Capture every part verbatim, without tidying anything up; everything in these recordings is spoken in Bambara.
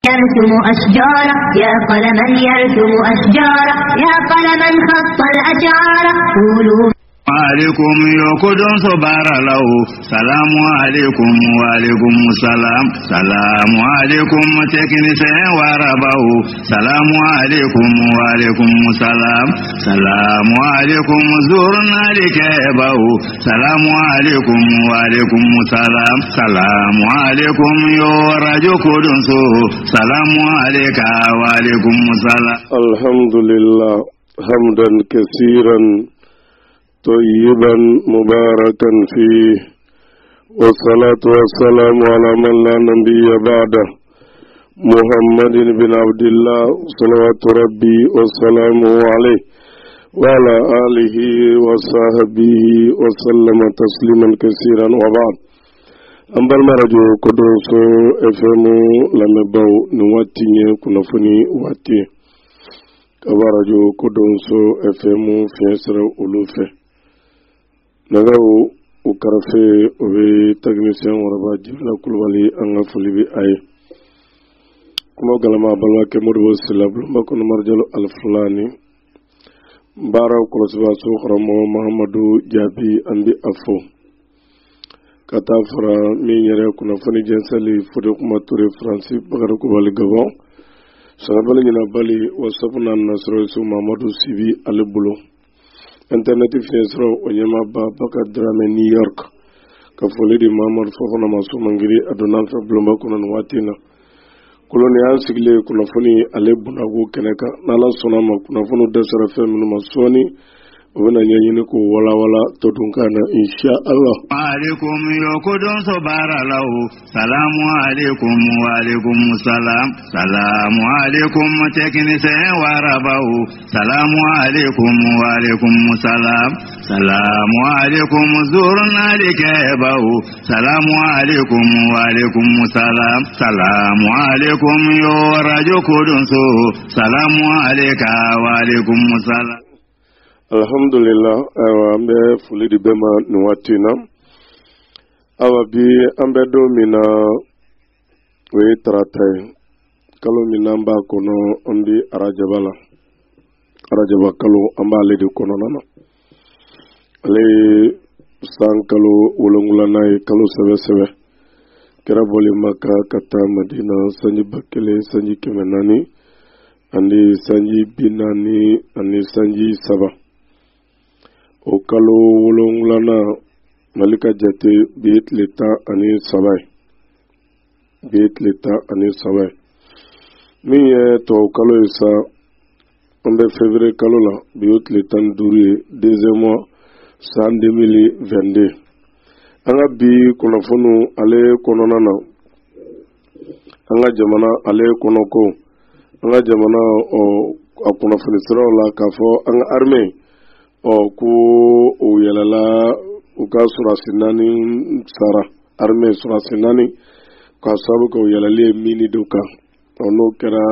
يرسم أشجارا يا قلما يرسم أشجارا يا قلما خط الأشعار قولوا عليكم يقدم صبر له سلام عليكم وعليكم السلام سلام عليكم تكنسين وربه سلام عليكم وعليكم السلام سلام عليكم زورنا لكيبه سلام عليكم وعليكم السلام سلام عليكم يورج قدنسو سلام عليك وعليكم السلام. الحمد لله حمدا كثيرا طيبا مباركا فيه والصلاة والسلام على من لا نبي بعده محمد بن عبد الله صلوات ربي وسلامه عليه وعلى آله وصحبه وسلم تسليما كثيرا وبعد أمبر مرجو كدوسو افمو لمباو نواتي كنفني واتي كبارجو كدوسو افمو فيسر ألوفه nagaw ukarafe obe technicien waraba jibla kulwali anga fulibi ay kuma galama balwa ke modu silab mbako no marjalo alfulani mbara ko sba so xaramo mahamadou jabi andi afo kata fara mi yere ko no fani jensali fude kuma touré francis bagar ko wali gabon sabal ni na bali wasapna nasro su mahamadou sibi alibulo internet finesro onyama ba baka drame New York ka fole di mamar fofona maso mangiri adona fa blomba kuna watina kolonial sigle kuna foni ale bunago keneka nala sonama kuna fono desara feminu masoni wana nyanyine ko wala wala to dunkana insha Allah. Alaikum yokudun sobara lahu salamu alaikum wa alaikum salam salamu alaikum teknise warabahu salamu alaikum wa alaikum salam salamu alaikum zurna likebahu salamu alaikum wa alaikum salam salamu alaikum yorajukudun so salamu alayka wa alaikum salam. Alhamdulillah awa ambe fuli di bema nuwatina awa bi ambe do mina we tratai kalo mina mba kono ondi arajabala arajaba kalo amba le di kono nana ale san kalo wolongula nai kalo sebe sebe kera boli maka kata madina sanji bakele sanji kemenani andi sanji binani andi sanji saba o kalo wolongulana malika jate biit leta ani sabay biit leta ani sabay mi ye to kalo isa onde février kalo la biit letan duri deuxième mois san deux mille vingt-deux anga bi kono fonu ale kono nana anga jamana ale kono ko anga jamana o akona foni sira la kafo anga armée o ku o yelala u ka surasinani sara armée surasinani ka sabu ko yelale mini duka ono kera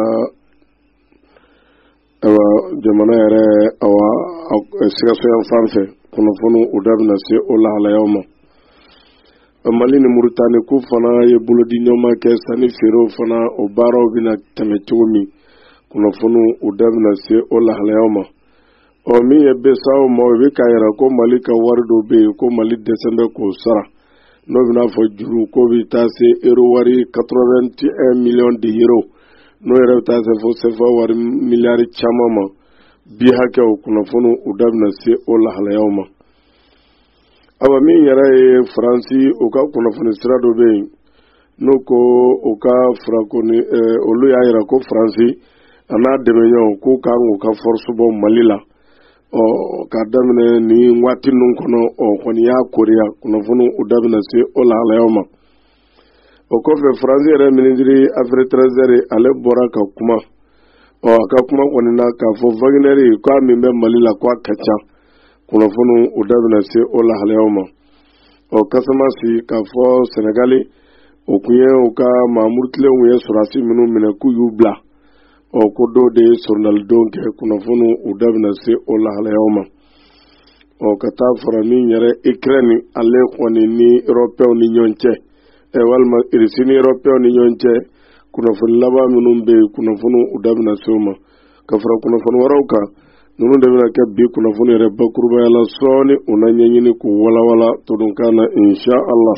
awa jamana yare awa sigaso yan fanfe kono fonu udabna se ola ala yawma amali ni murutani ku fana ye bulodi nyoma ke sani fero fana o baro bina tametumi kono fonu udabna se ola ala yawma o mi ye besawo mo be kayira ko mali ka wardo be ko mali desembe ko sara no bina fo juru ko bi tase euro wari quatre-vingt-un millions de euros no era tase fo se fo wari milliard chamama bi hake o kuna fono udabna se o la hala yawma awa mi yara e franci o ka kuna fono strado be no ko o ka franconi eh, o lu ya yara ko franci ana demenyo ko ka ngo ka force bo malila o ka damne ni wati nun kono o koni ya korea kuna funu udabna se o la hala yawma o ko fe franci re ministry affaires étrangères ale bora ka kuma o ka kuma koni na ka fo vagneri ko mi be malila ko kacha kuna funu udabna se o la hala yawma o kasama si ka fo senegali o kuye o ka mamurtle o ye surasi minu mine ku yubla o ko do de surnal donke kuna funu udabna se o la hala yawma o kata farami yare Ukraine alle koni ni européen ni nyonche e walma irisini européen ni nyonche kunnafoni laban minnu bɛ yen kunnafoni u da bɛna se o ma ka fara kunnafoni wɛrɛw kan ninnu de bɛna kɛ bi kunnafoni yɛrɛ bakurubaya la sɔɔni u na ɲɛɲini k'u walawala todunkan na insha Allah.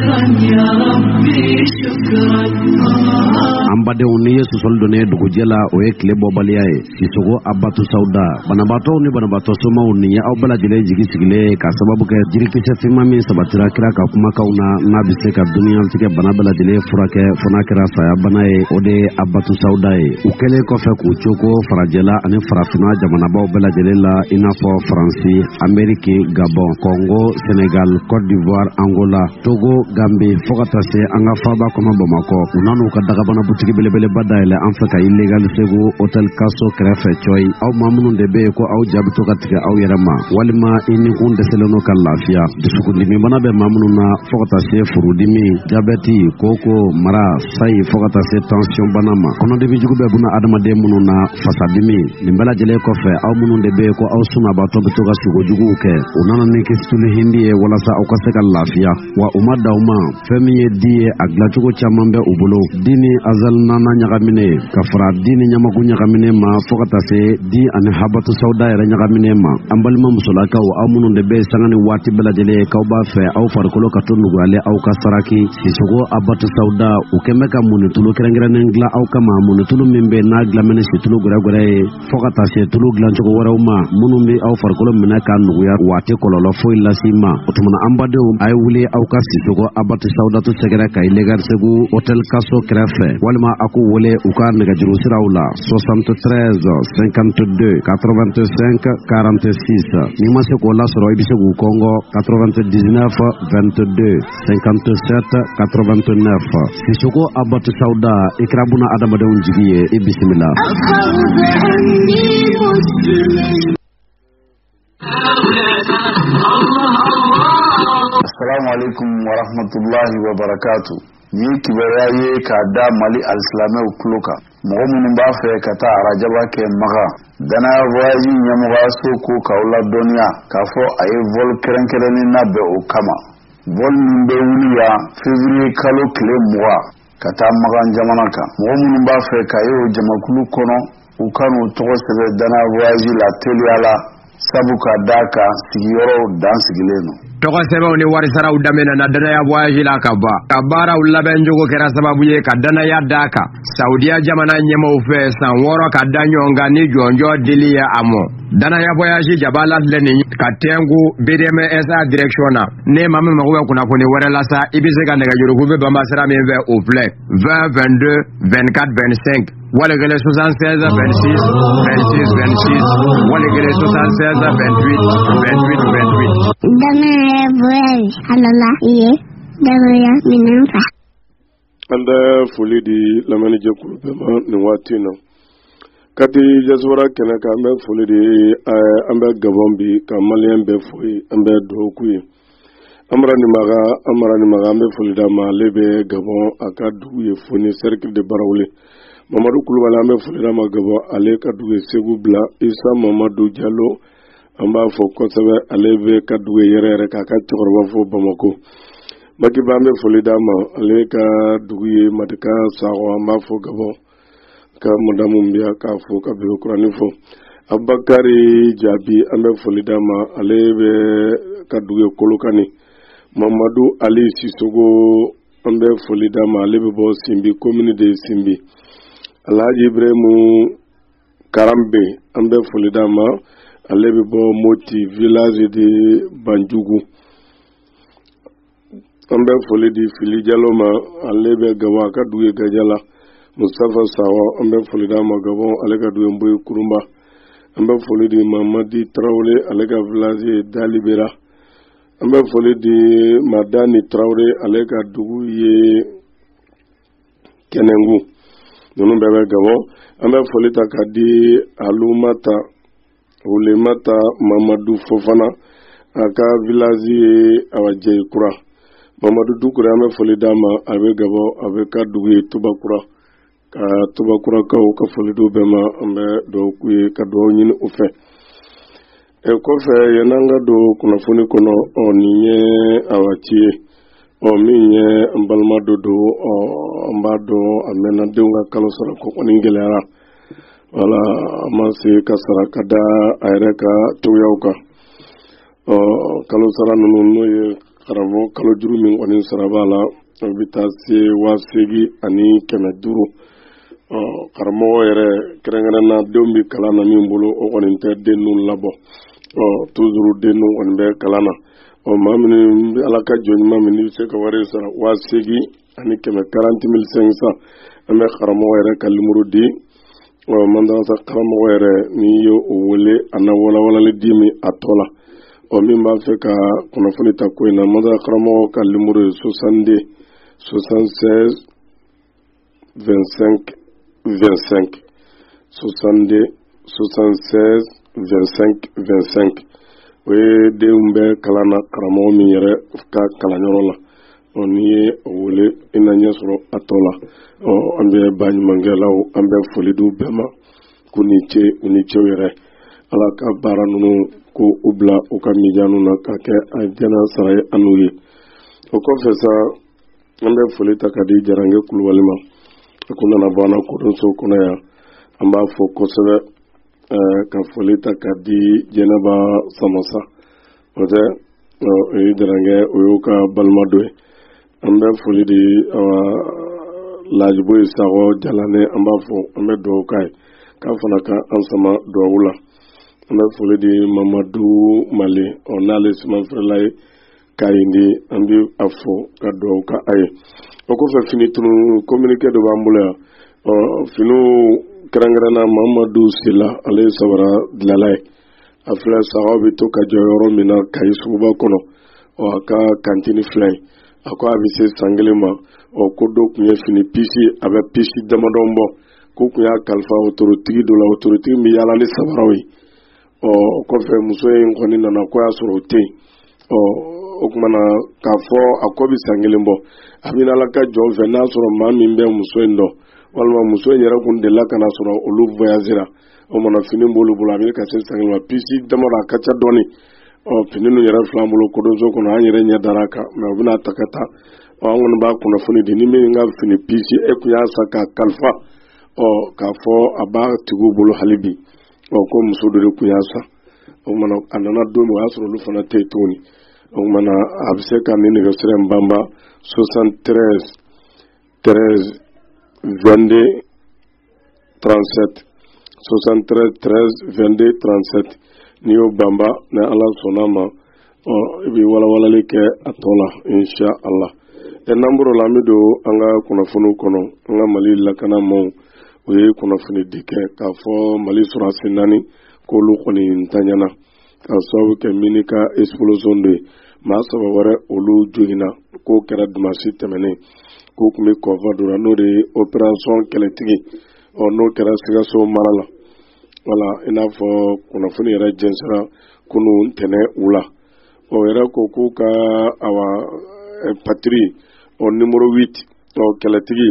An badenw ni ye sɔsɔli dɔnnen ye dugujɛ la o ye tile bɔbaliya ye Sisoko Abatu Sauda banabaatɔw ni banabaatɔ somaw ni ye aw bɛɛ lajɛlen jigi sigilen ka sababu kɛ jirikisɛ finman min sabatira kira ka kumakanw na n'a bɛ se ka duniyatigɛ bana bɛɛ lajɛlen furakɛ fo n'a kɛra saya bana ye o de ye Abatu Sauda ye u kɛlen kɔfɛ k'u coko farajɛla ani farafinna jamanabaw bɛɛ lajɛlen la i n'a fɔ Faransi, Amérique, Gabon, Congo, Sénégal, Côte d'Ivoire, Angola, Togo, Gambie fo ka taa se an ka faaba kɔnɔ Bamakɔ u nan'u ka dagabana butigi belebeleba dayɛlɛ an fɛ ka illegal segu hôtel Kaso kɛrɛfɛ coyi aw maa minnu de bɛ yen ko aw jaabi to ka tigɛ aw yɛrɛ ma walima i ni kun dɛsɛlen n'o ka lafiya dusukundimi bana bɛ maa minnu na fo ka taa se furudimi jabɛti koko mara sayi fo ka taa se tension bana ma kɔnɔdimi jugu bɛ buna adamaden minnu na fasadimi nin bɛɛ lajɛlen kɔfɛ aw minnu de bɛ yen ko aw sunabaatɔ bɛ to ka sogojuguw kɛ u nana ni kisituli hindi ye walasa aw ka se ka lafiya wa u ma daw ma fɛn min ye di ye a dilancogo caman bɛ u bolo di ni azal nana ɲagamine ka fara di ni ɲamaku ɲagamine ma fo ka taa se di ani Habatu Sauda yɛrɛ ɲagamine ma an balima musolakaw aw minnu de bɛ sanga ni waati bɛɛ lajɛlen k'aw b'a fɛ aw farikolo ka to nuguyalen aw ka saraki Sisoko Abatu Sauda u kɛn bɛ ka munitulu kɛrɛnkɛrɛnnen dilan aw kama munitulu min bɛ n'a dilanmɛ ni situlu gwɛrɛgwɛrɛ ye fo ka taa se tulu dilancogo wɛrɛw ma minnu bɛ aw farikolo minɛ ka nuguya waati kɔlɔlɔ foyi lasi ma o tumana an badenw a ye wuli aw ka Sisoko Abatu Saudatu sɛgɛrɛ ka illegal segu hôtel Kaso kɛrɛfɛ walima a k'u wele u ka nɛgɛjuru siraw la soixante-treize cinquante-deux quatre-vingt-cinq quarante-six n'i ma se k'o lasɔrɔ i bɛ se k'u kɔngɔ quatre-vingt-dix-neuf vingt-deux cinquante-sept quatre-vingt-neuf Sisoko Abatu Sauda i kɛra buna adamadenw jigi ye i bisimila. Assalamu alaikum wa rahmatullahi wa barakatuh. Ni kibaruya ye ka da Mali alisilamɛw tulo kan mɔgɔ minnu b'a fɛ ka taa arajaba kɛ maga danaya voyage ɲɛmɔgɔ so ko k'aw ladɔnniya k'a fɔ a ye vol kɛrɛnkɛrɛnnen labɛn o kama vol min bɛ wuli yan février kalo tile mugan ka taa magan jamana kan mɔgɔ minnu b'a fɛ ka ye o jamakulu kɔnɔ u ka n'u tɔgɔ sɛbɛn danaya voyage la teliya la sabu ka d'a kan sigiyɔrɔw dan sigilen don. Tɔgɔ sɛbɛnw ni warisaraw daminɛna danaya voyage la ka ban ka baaraw labɛn jogo kɛra sababu ye ka danaya d'a kan Saudiya jamana ɲɛmɔgɔw fɛ san wɔɔrɔ ka da ɲɔgɔn kan ni jɔnjɔ dili ye a mɔ danaya voyage jabala filɛ nin ka tɛngu B D M S A direction na ne maa min mago bɛ kunnafoni wɛrɛ la sa i bɛ se ka nɛgɛjuruku bɛ banba sira min fɛ o filɛ vingt vingt-deux vingt-quatre vingt-cinq walegele soixante-seize vingt-six vingt-six vingt-six walegele soixante-seize vingt-huit vingt-huit vingt-huit. Danaya voyage alala iye danaya minanfa. An bɛ foli di lamɛnni jɛkulu bɛɛ ma nin waati in na kati jasubara kɛnɛ kan an bɛ foli di an bɛ Gabon bi ka maliyɛn bɛɛ fo ye an bɛ dugawu k'u ye Amara Nimaga Amara Nimaga an bɛ foli d'a ma ale bɛ Gabon a ka dugu ye Foni cercle de Barawuli Mamadu Kulubali an bɛ foli d'a ma Gabon ale ka dugu ye Segu Bila Isa Mamadu Diallo an b'a fɔ kosɛbɛ ale bɛ ka dugu ye yɛrɛ yɛrɛ k'a ka cɛkɔrɔba fo Bamako Makiba an bɛ foli d'a ma ale ka dugu ye Madika Sakɔ an b'a fɔ Gabon ka madamu biya k'a fɔ ka biro kurani fɔ Abakari Jabi an bɛ foli d'a ma ale bɛ ka dugu ye Kolokani Mamadu Ali Sisoko an bɛ foli d'a ma ale bɛ bɔ Simbi commune de Simbi Alhaji Ibrahim Karambe an bɛ foli d'a ma ale bɛ bɔ Moti village de Banjugu an bɛ foli di Fili Jalo ma ale bɛ Gabon a ka dugu ye Gajala Mustafa Sawa an bɛ foli d'a ma Gabon ale ka dugu ye Mboyi Kurumba an bɛ foli di Mamadi Traoré ale ka village ye Dalibera an bɛ foli di Madani Traoré ale ka dugu ye Kɛnɛngu ninnu bɛɛ bɛ Gabon an bɛ foli ta ka di Alumata Ulemata Mamadu Fofana a ka village ye Awajɛ Kura Mamadu Dukure an bɛ foli d'a ma a bɛ Gabon a bɛ ka dugu ye Tubakura ka Tubakurakaw ka foli d'u bɛɛ ma an bɛ dugawu k'u ye ka dugawu ɲini u fɛ e kɔfɛ yan'an ka don kunnafoni kɔnɔ ɔ nin ye awa ci ye o min ye an balima dɔ don an b'a dɔn a mɛnna denw ka kalo sara ko kɔni gɛlɛyara wala a ma se ka sara ka da a yɛrɛ ka togoyaw kan ɔ kalo sara ninnu n'o ye karamɔgɔ kalo juru min kɔni sara b'a la o bɛ taa se waa seegin ani kɛmɛ duuru ɔ karamɔgɔ yɛrɛ kɛrɛnkɛrɛnna denw bɛ kalan na min bolo o kɔni tɛ den ninnu labɔ ɔ toujours den ninnu kɔni bɛ kalan na ɔ maa minnu bɛ ala ka jɔn ɲuman min bɛ se ka wari sara waa seegin ani kɛmɛ quarante mille cinq cent an bɛ karamɔgɔ yɛrɛ ka limuru di ɔ mandarasa karamɔgɔ yɛrɛ n'i ye o wele a na walawalali di min a tɔ la ɔ min b'a fɛ ka kunnafoni ta ko in na mandarasa karamɔgɔ ka limuru ye soixante-deux soixante-seize vingt-cinq vingt-cinq soixante-deux soixante-seize vingt-cinq vingt-cinq o ye denw bɛ kalan na karamɔgɔ min yɛrɛ ka kalanyɔrɔ la ɔ n'i ye o wele i na ɲɛ sɔrɔ a tɔ la ɔ an bɛ baɲumankɛlaw an bɛ foli di u bɛɛ ma k'u ni ce u ni cɛw yɛrɛ ala ka baara ninnu ko u bila u ka mijaanu na ka kɛ a jɛna sara ye an n'u ye o kɔfɛ sa an bɛ foli ta ka di Jarange Kulubali ma a kun nana bɔ an na Kodonso kɔnɔ yan an b'a fɔ kosɛbɛ ka foli ta ka di Jɛnɛba Samasa o tɛ o ye Jarange o y'u ka balima dɔ ye an bɛ foli di Lajibo Sakɔ Jalane an b'a fɔ an bɛ dugawu k'a ye k'a fana ka an sama dugawu la an bɛ foli di Mamadu Male ɔ n'ale siman feerela ye k'a indi an bɛ a fɔ ka dugawu ka a ye o kɔfɛ fini tunu communiqué dɔ b'an bolo yan ɔ finiw kɛrɛnkɛrɛnna Mamadu Sila ale ye sabara dilanla ye a filɛ sagaw bɛ to ka jɔ yɔrɔ min na Kayi suguba kɔnɔ ɔ a ka kantini filɛ ye a ko a bɛ se san kelen ma ɔ ko dɔ tun ye fini pisi a bɛ pisi damadɔn bɔ ko tun y'a kalifa otorotigi dɔ la otorotigi min yaala ni sabaraw ye ɔ o kɔfɛ muso in kɔni nana ko y'a sɔrɔ o tɛ yen ɔ o kumana k'a fɔ a kɔ bɛ san kelen bɔ a bɛ ala ka jɔn fɛ n'a sɔrɔ maa min bɛ muso in dɔn walima muso in yɛrɛ kun delila ka na sɔrɔ olu voyagera o mana fini b'olu bolo a bɛ ka se san kelen ma pisi damadɔ a ka ca dɔɔni ɔ fini ninnu yɛrɛ fila bolo Kodonso kɔnɔ an yɛrɛ ɲɛ dara a kan mɛ u bɛna ta ka taa ɔ an kɔni b'a kunnafoni di ni min ka fini pisi e kun y'a san k'a kalifa ɔ k'a fɔ a b'a tigiw bolo hali bi ɔ ko muso dɔ de kun y'a san o kumana a nana don min o y'a sɔrɔ olu fana tɛ yen tuguni o kumana a bɛ se ka nin nɛgɛsira in banba soixante-treize treize vingt-deux trente-sept soixante-treize treize vingt-deux trente-sept n'i y'o banba ni ala sɔnna ma ɔ i bɛ walawalali kɛ a tɔ la insha Allah ɛ n'an bɔra la an bɛ don an ka kunnafoniw kɔnɔ an ka Mali lakana maaw o ye kunnafoni di kɛ k'a fɔ Mali sɔrɔdasi naani k'olu kɔni ntanyana k'a sababu kɛ mini ka explosion de ye maa saba wɛrɛ olu joginna k'o kɛra dimanche tɛmɛnen k'o tun bɛ kɔfa dɔ la n'o de ye opération kɛlɛtigi ɔ n'o kɛra Sikaso mara la wala i n'a fɔ kunnafoni yɛrɛ jɛnsɛra kunun ntɛnɛn wula o yɛrɛ ko k'u ka awa patiri ɔ numéro huit ɔ kɛlɛtigi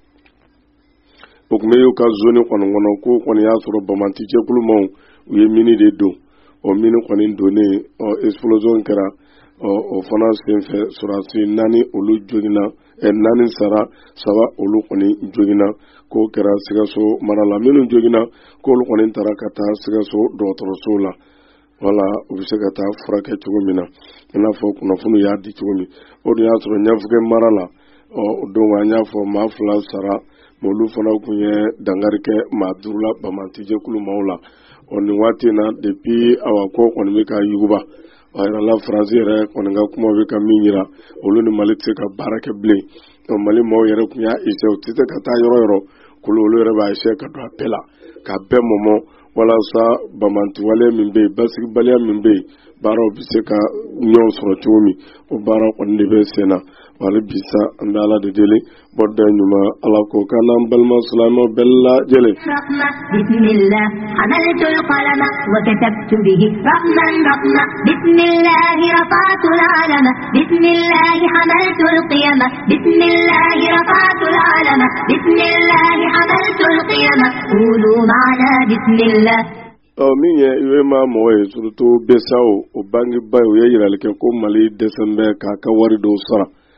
o tun bɛ y'u ka zone kɔni kɔnɔ k'o kɔni y'a sɔrɔ Bamanti jɛkulu maaw u ye mini de don o mini kɔni donnen ɔ explosion kɛra ɔ o fana senfɛ sɔrɔdasi naani olu joginna ɛ naani sara saba olu kɔni joginna k'o kɛra Sikaso mara la minnu joginna k'olu kɔni taara ka taa Sikaso dɔgɔtɔrɔso la wala u bɛ se ka taa furakɛ cogo min na i n'a fɔ kunnafoni y'a di cogo min o de y'a sɔrɔ Ɲɛfukɛ mara la ɔ o don an y'a fɔ maa fila sara mɛ olu fana tun ye dankari kɛ maa duuru la Bamanti jɛkulu maaw la ɔ nin waati in na depuis awa ko kɔni bɛ ka yuguba a yɛrɛ la Faransi yɛrɛ kɔni ka kuma bɛ ka min yira olu ni Mali tɛ se ka baara kɛ bilen ɔ Mali maaw yɛrɛ tun y'a essayer u tɛ se ka taa yɔrɔ yɔrɔ kolo olu yɛrɛ b'a essayer ka don a bɛɛ la k'a bɛɛ mɔmɔ walasa Bamantiwaleya min bɛ yen basigibaliya min bɛ yen baaraw bɛ se ka ɲɔgɔn sɔrɔ cogo min o baara kɔni de bɛ sen na wali bisa an bɛ Ala de deli bɔda ɲuman Ala ko k'an n'an balima silamɛw bɛɛ lajɛlen. Bismillah hamaltu al-qalama wa katabtu bihi rahman rahma bismillah rafa'tu al-alama bismillah hamaltu al-qiyama bismillah rafa'tu al-alama bismillah hamaltu al-qiyama qulu ma'ana bismillah. ɔ min ye U E M A mɔgɔ ye surtout B E S A O o bangebaa o ye yirali kɛ ko Mali dɛsɛlen bɛ k'a ka wari dɔw sara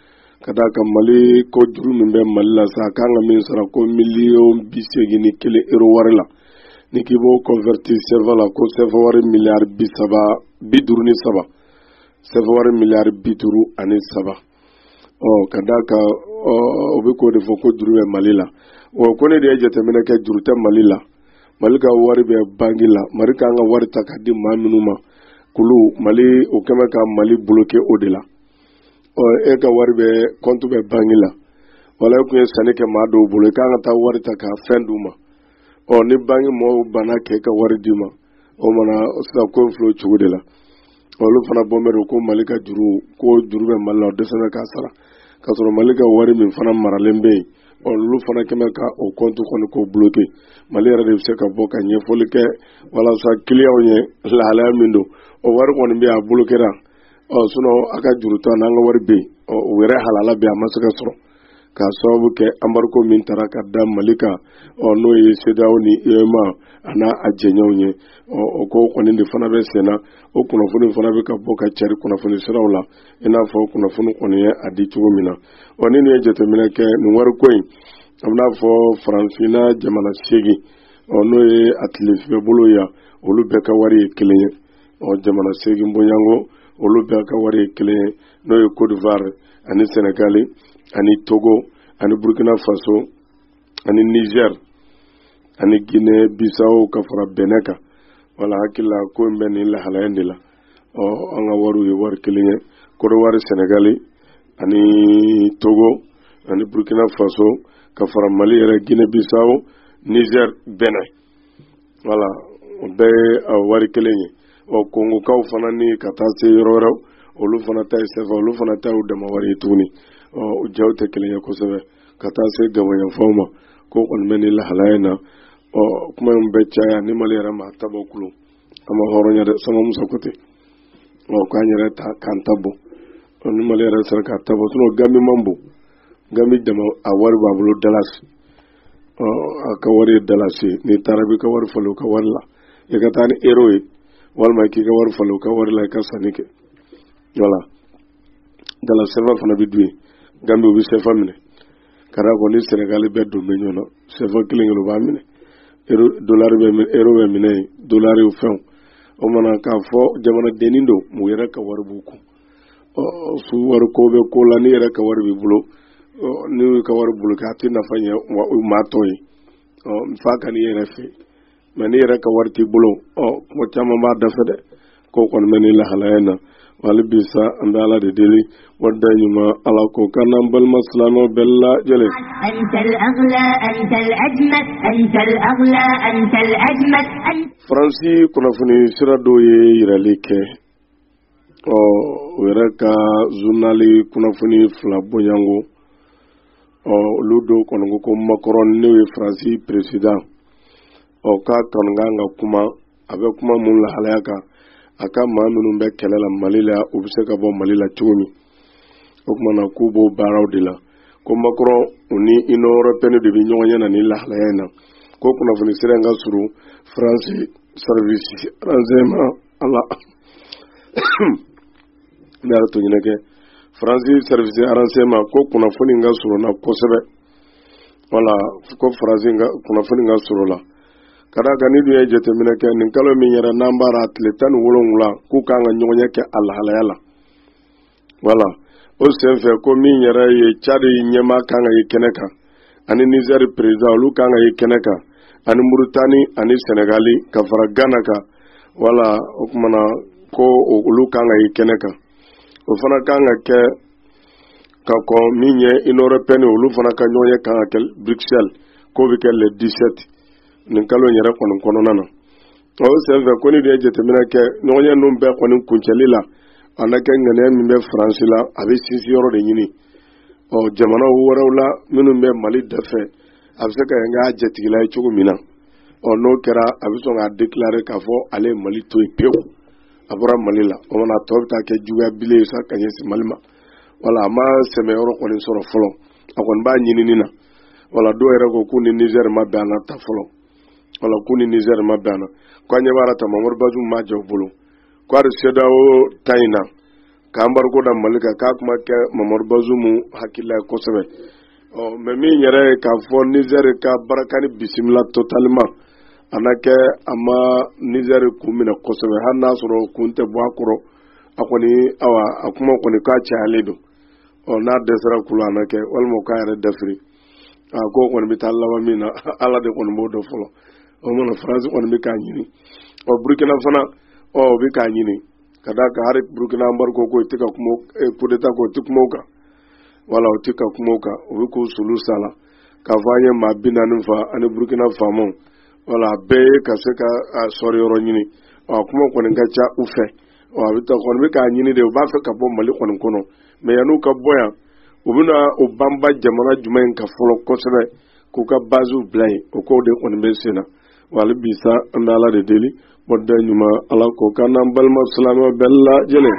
kada ka Mali ko juru min bɛ Mali la sa kan ka min sara ko miliyɔn bi seegin ni kelen euro wari la ni k'i b'o converti C F A la ko C F A wari miliyari bi saba bi duuru ni saba C F A wari miliyari bi duuru ani saba ɔ ka da ka o bɛ k'o de fɔ ko juru bɛ Mali la wa ko ne de ye jateminɛ kɛ juru tɛ Mali la Mali ka wari bɛ banki la Mali kan ka wari ta ka di maa minnu ma kulu Mali o kɛmɛ ka Mali bloqué o de la ɔ e ka wari bɛ compte bɛ banki la wala e kun ye sanni kɛ maa dɔw bolo e kan ka taa wari ta ka fɛn d'u ma ɔ ni banki mɔgɔw banna k'e ka wari d'i ma o mana sisan ko in filɛ o cogo de la olu fana bɔnbɛ don ko Mali ka juru ko juru bɛ Mali la o dɛsɛ bɛ k'a sara k'a sɔrɔ Mali ka wari min fana maralen bɛ yen ɔ olu fana kɛmɛ ka o compte kɔni k'o bloqué Mali yɛrɛ de bɛ se ka bɔ ka ɲɛfɔli kɛ walasa clientw ye lahalaya min don o wari kɔni bɛ yen a bloquéra ɔ sinon a ka juru ta n'an ka wari bɛ yen ɔ o yɛrɛ halala bɛ yen a ma se ka sɔrɔ k'a sababu kɛ embargo min taara ka da Mali kan ɔ n'o ye C E D E A O ni U E M A a n'a a jɛɲɔgɔnw ye ɔ o ko kɔni de fana bɛ sen na o kunnafoni fana bɛ ka bɔ ka cari kunnafoni siraw la i n'a fɔ kunnafoni kɔni ye a di cogo min na ɔ ni nin ye jateminɛ kɛ nin wari ko in a bɛ n'a fɔ Farafinna jamana seegin ɔ n'o ye a tilefɛ bolo yan olu bɛɛ ka wari ye kelen ye ɔ jamana seegin bonyanko olu bɛɛ ka wari ye kelen ye n'o ye Côte d'Ivoire ani Sénégal ani Togo ani Burkina Faso ani Niger ani Guinée Bissau ka fara Benin kan wala hakila ko in bɛ nin lahalaya de la ɔ an ka wariw ye wari kelen ye Côte d'Ivoire Sénégal ani Togo ani Burkina Faso ka fara Mali yɛrɛ Guinée Bissau Niger Benin wala o bɛɛ ye a wari kelen ye ɔ Kongokaw fana ni ka taa se yɔrɔ wɛrɛw olu fana ta ye C F A olu fana ta ye u dama wari ye tuguni ɔ o jaw tɛ kelen ye kosɛbɛ ka taa se gabayanfaw ma ko kɔni bɛ nin lahalaya in na ɔ kuma in bɛ caya ni Mali yɛrɛ ma ta bɔ kulo an ma hɔrɔnya dɛ sama musa ko ten ɔ k'an yɛrɛ ta k'an ta bɔ ɔ ni Mali yɛrɛ sera k'a ta bɔ sinon Gambie man bon Gambie dama a wari b'a bolo dalasi ɔ a ka wari ye dalasi n'i taara i b'i ka wari falen u ka wari la i ka taa ni euro ye walima k'i ka wari falen u ka wari la i ka sanni kɛ voilà dala C F A fana bɛ dun yen Gambie u bɛ C F A minɛ ka da kɔni Sénégal bɛɛ don bɛ ɲɔgɔn na C F A kelen kelen u b'a minɛ euro dollar bɛ minɛ euro bɛ minɛ yen dollar ye fɛnw o mana k'a fɔ jamanadenni don mun yɛrɛ ka wari b'u kun ɔ su wari ko bɛ ko la ni yɛrɛ ka wari b'i bolo ɔ ni y'u ka wari bolo k'a tɛ nafa ɲɛ maa tɔ ye ɔ fa ka n'i yɛrɛ fɛ mɛ ni yɛrɛ ka wari t'i bolo ɔ kuma caman b'a dafɛ dɛ ko kɔni bɛ nin lahalaya in na wali bisa an bɛ Ala de deli wadda ɲuman Ala ko kan n'an balima silamɛw bɛɛ lajɛlen Faransi kunnafoni sira dɔw ye yirali kɛ ɔ o yɛrɛ ka journali kunnafoni fila bonyanko ɔ olu dɔw kɔni ko ko Macron n'o ye Faransi président ɔ k'a kɔni kan ka kuma a bɛ kuma mun lahalaya kan a ka maa minnu bɛ kɛlɛ la Mali la u bɛ se ka bɔ Mali la cogo min o kumana k'u b'o baaraw de la ko Macron u ni Union européenne de bɛ ɲɔgɔn ɲɛ na nin lahalaya in na ko kunnafoni sira in ka surun Faransi service renseignement ala ne yɛrɛ to ɲinɛ kɛ Faransi service renseignement ko kunnafoni in ka surun na kosɛbɛ wala ko Faransi kunnafoni in ka surun la ka da kan ni dun ye jateminɛ kɛ nin kalo min yɛrɛ n'an b'a la tile tan ni wolonwula k'u kan ka ɲɔgɔnye kɛ a lahalaya la wala o senfɛ ko min yɛrɛ ye Cadi ɲɛmaa kan ka ye kɛnɛ kan ani Niger président olu kan ka ye kɛnɛ kan ani Mauritanie ani Sénégal ka fara Ghana kan wala o kumana ko olu kan ka ye kɛnɛ kan o fana kan ka kɛ ka kɔn min ye Union européenne olu fana ka ɲɔgɔnye kan ka kɛ Bruxelles k'o bɛ kɛ le dix-sept nin kalo yɛrɛ kɔni kɔnɔna na o senfɛ ko ni de ye jateminɛ kɛ ɲɔgɔnye ninnu bɛɛ kɔni kuncɛli la a na kɛ ŋaniya min bɛ Faransi la a bɛ sinsin yɔrɔ de ɲini ɔ jamana wɛrɛw la minnu bɛ Mali dafɛ a bɛ se ka kɛ jatigila ye cogo min na ɔ n'o kɛra a bɛ sɔn k'a déclarer k'a fɔ ale ye Mali to yen pewu a bɔra Mali la o mana tɔ bɛ taa kɛ juguya bile ye sa ka ɲɛsin Mali ma wala a ma sɛmɛ yɔrɔ kɔni sɔrɔ fɔlɔ a kɔni b'a ɲinini na wala dɔw yɛrɛ ko k'u ni Niger ma bɛn a na ta fɔlɔ wala k'u ni Niger ma bɛn a na ko an ɲɛ b'a la ta Mamadu Bazoum ma jɛ u bolo ko hali C E D E A O ta in na k'an bariko da Mali kan k'a kuma kɛ Mamadu Bazumu hakilila ye kosɛbɛ. Ɔ mais min yɛrɛ ye k'a fɔ Niger ka baraka ni bisimila totalement a na kɛ a ma Niger kun minɛ kosɛbɛ hali n'a sɔrɔ kun tɛ bɔ a kɔrɔ a kɔni awa a kuma kɔni k'a cayalen don. Ɔ n'a dɛsɛra kula a na kɛ walima k'a yɛrɛ dafiri a ko kɔni bɛ taa laban min na Ala de kɔni b'o dɔn fɔlɔ. O mana France kɔni bɛ k'a ɲini. Ɔ Burkina fana ɔ o bɛ k'a ɲini ka d'a kan hali Burkina embargo ko o tɛ ka kuma coup d'état ko o tɛ kuma o kan. Wala o tɛ ka kuma o kan o bɛ k'u sulu sa la k'a fɔ an ye maa bi naani fa ani Burkina faamaw wala bɛɛ ye ka se ka sɔrɔ yɔrɔ ɲini ɔ kuma kɔni ka ca u fɛ ɔ a bɛ taa kɔni bɛ k'a ɲini de u b'a fɛ ka bɔ Mali kɔni kɔnɔ mais yan'u ka bɔ yan u bɛna o banba jamana jumɛn ka fɔlɔ kosɛbɛ k'u ka baziw bila yen o kow de kɔni bɛ sen na wali bi sa an bɛ Ala de deli bɔda ɲuman Ala ko k'an n'an balima silamɛw bɛɛ lajɛlen.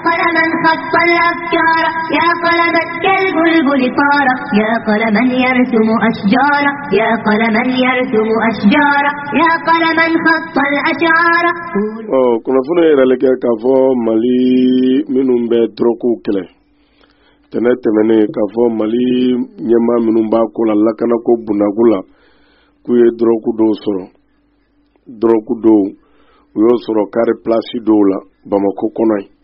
يا قلما كالبلبل طار يا قلما يرسم أشجارا يا قلما يرسم أشجارا يا قلما خط الأشعار. ɔ kunnafoni yɛrɛ le kɛ k'a fɔ Mali minnu bɛ dɔrɔku kɛlɛ tɛnɛ tɛmɛnen k'a fɔ Mali ɲɛmaa minnu b'a ko la lakana ko bundaku la k'u ye dɔrɔku dɔw sɔrɔ dɔrɔku dɔw u y'o sɔrɔ kari plasi dɔw la Bamako kɔnɔ yen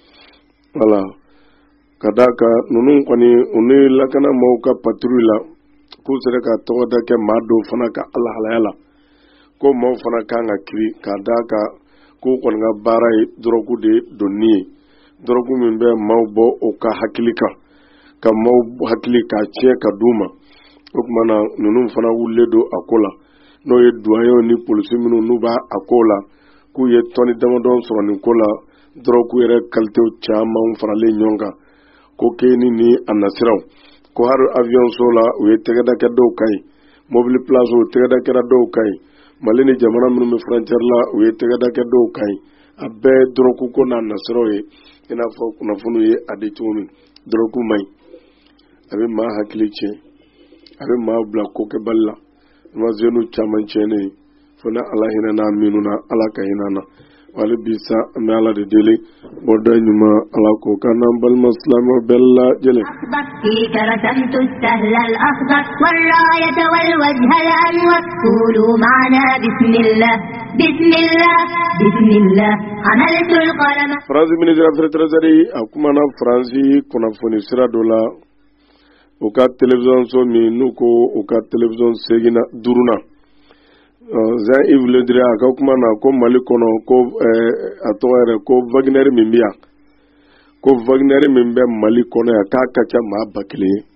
wala ka d'a kan ninnu kɔni u ni lakana maaw ka patrouille la k'u sera ka tɔgɔ da kɛ maa dɔw fana ka alahalaya la ko maaw fana kan ka kiri ka d'a kan k'u kɔni ka baara ye dɔrɔgu de donni ye dɔrɔgu min bɛ maaw bɔ o ka hakili kan ka maaw hakili k'a tiɲɛ ka d'u ma o tuma na ninnu fana wulilen don a ko la n'o ye douaniers ni polisi minnu n'u b'a a ko la k'u ye tɔni damadɔ sɔrɔ nin ko la dɔrɔgu yɛrɛ qualité caman faralen ɲɔgɔn kan ko keni ni a nasiraw ko hali avion so la u ye tɛgɛda kɛ dɔw kan ɲi mobile place o tɛgɛda kɛra dɔw kan ɲi Mali ni jamana minnu bɛ frontière la u ye tɛgɛda kɛ dɔw kan ɲi a bɛɛ dɔrɔgu ko n'a nasiraw ye i n'a fɔ kunnafoniw ye a di cogo min dɔrɔgu man ɲi a bɛ maa hakili tiɲɛ a bɛ maa bila kokɛbali la ma zenu caman tiɲɛnen fo na Ala hinɛ n'a minnu na Ala ka hinɛ na wali bisa an bɛ Ala de deli bɔda ɲuman Ala ko k'an n'an balima silamɛw bɛɛ lajɛlen. فيك رسمت السهل الأخضر والراية والوجه الأنور قولوا معنا بسم الله بسم الله بسم الله عملت القلم. France ministre affaires étrangères a kumana France kunnafoni sira dɔ la u ka télévision so min n'u ko u ka télévision segina duruna Jean Yves Le Drian a ka kuma na ko Mali kɔnɔ ko a tɔgɔ yɛrɛ ko Wagner min bɛ yan ko Wagner min bɛ Mali kɔnɔ yan k'a ka ca maa ba kelen ye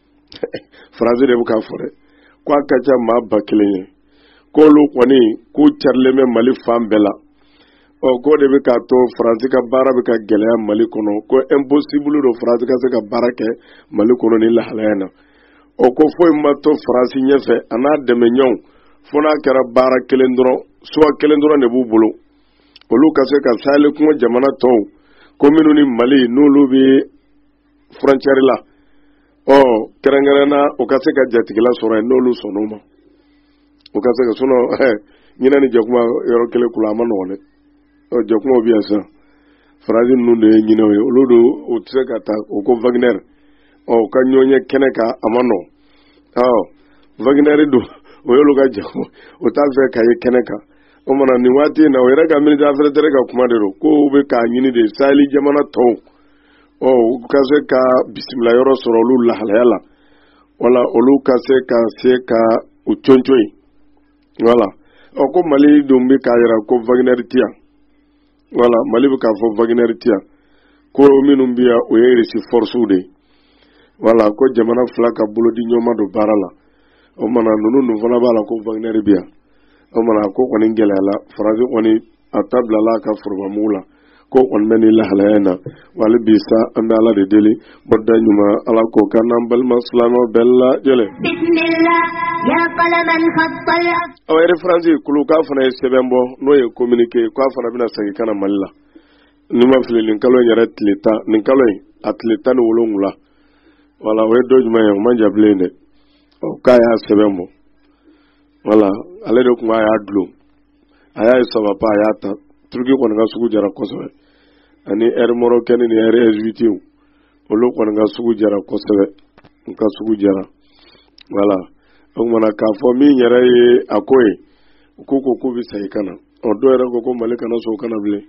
France de bɛ k'a fɔ dɛ k'a ka ca maa ba kelen ye k'olu kɔni k'u carilen bɛ Mali fan bɛɛ la ɔ ko de bɛ k'a to France ka baara bɛ ka gɛlɛya Mali kɔnɔ ko impossible don France ka se ka baara kɛ Mali kɔnɔ ni lahalaya na ɔ ko foyi ma to France ɲɛfɛ a n'a dɛmɛɲɔgɔnw fo n'a kɛra baara kelen dɔrɔn suwa kelen dɔrɔn de b'u bolo olu ka se ka Sahel kungo jamana tɔw ko minnu ni Mali n'olu bɛ frontière la ɔ kɛrɛnkɛrɛnna o ka se ka jatigila sɔrɔ yen n'olu sɔnn'o ma o ka se ka sinon ɲinɛ ni jakuma yɔrɔ kelen kula a ma nɔgɔn dɛ ɔ jakumaw bɛ yan sisan France ninnu de ye ɲinɛw ye olu de o tɛ se ka taa o ko Wagner ɔ ka ɲɔgɔn kɛnɛ kan a ma nɔgɔn ɔ Wagner don o y'olu ka jago o t'a fɛ ka ye kɛnɛ kan o mana nin waati in na o yɛrɛ ka ministre affaires étrangères ka kuma de don ko u bɛ k'a ɲini de Sahel jamana tɔw ɔ u ka se ka bisimila yɔrɔ sɔrɔ olu lahalaya la wala olu ka se ka se ka u cɔnco ye wala ɔ ko Mali dun bɛ k'a jira ko Wagner tɛ yan wala Mali bɛ k'a fɔ Wagner tɛ yan ko minnu bɛ yan o ye Russie forces de ye wala ko jamana fila ka bolo di ɲɔgɔn ma don baara la o mana ninnu ninnu fana b'a la ko Wagner bɛ yan o mana ko kɔni gɛlɛyala France kɔni a ta bilala a ka forobamugu la ko kɔni bɛ nin lahalaya in na wali bi sa an bɛ Ala de deli bɔda ɲuman Ala ko k'an n'an balima silamɛw bɛɛ lajɛlen. ɔ Air France kulu k'a fana ye sɛbɛn bɔ n'o ye communiqué k'a fana bɛna segin ka na Mali la ni ma fili nin kalo in yɛrɛ tile tan nin kalo in a tile tan ni wolonwula wala o ye dɔ jumɛn ye o man jan bilen dɛ ɔ k'a y'a sɛbɛn bɔ wala ale de tun a y'a dulon a y'a ye saba pa a y'a ta Turki kɔni ka sugu jara kosɛbɛ ani air marocaine ni air S huit olu ko nga sugu jara kosebe nka sugu jara voilà o mana ka fo mi nyara ye akoy ko ko ko bi sai kana o do era ko ko malika na so kana ble